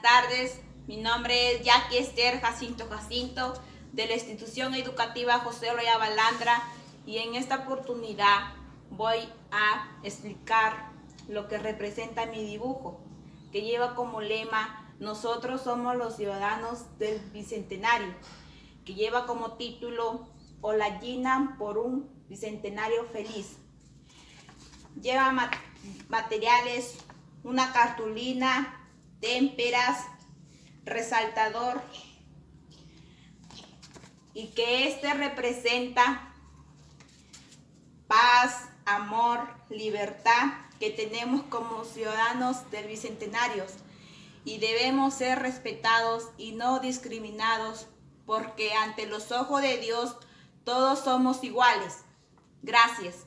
tardes. Mi nombre es Jackie Esther Jacinto de la institución educativa José Oloya Balandra, y en esta oportunidad voy a explicar lo que representa mi dibujo, que lleva como lema: nosotros somos los ciudadanos del Bicentenario, que lleva como título Olallinan por un Bicentenario feliz. Lleva materiales: una cartulina, témperas, resaltador, y que este representa paz, amor, libertad que tenemos como ciudadanos del Bicentenario, y debemos ser respetados y no discriminados, porque ante los ojos de Dios todos somos iguales. Gracias.